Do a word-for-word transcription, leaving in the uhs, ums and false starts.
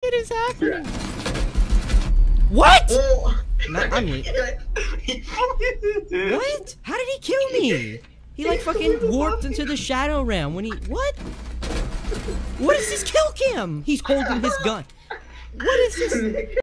shit is happening? What? Oh. Not, I'm leaving. What? How did he kill me? He like fucking warped into the shadow realm when he. What? What is this kill cam? He's holding his gun. What is this?